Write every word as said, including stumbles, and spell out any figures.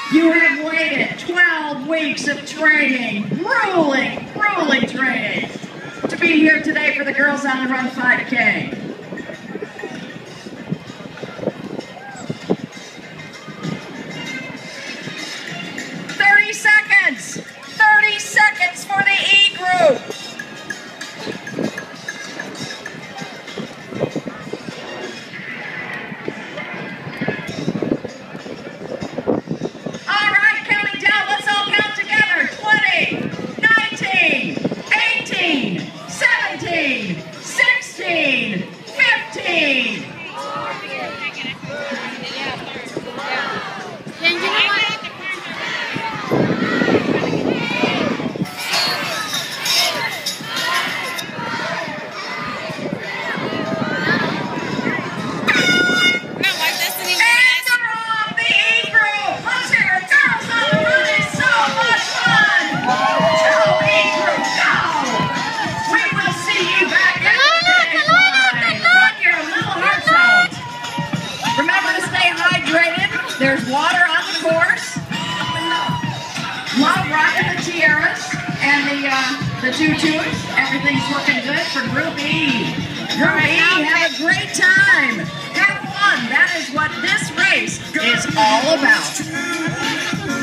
You have waited twelve weeks of training, grueling, grueling training, to be here today for the Girls on the Run five K. thirty seconds! thirty seconds for the E group! sixteen, fifteen. There's water on the course. Love rocking the tiaras and the uh, the tutus. Everything's looking good for Group E. Group E, have a great time. Have fun. That is what this race is all about.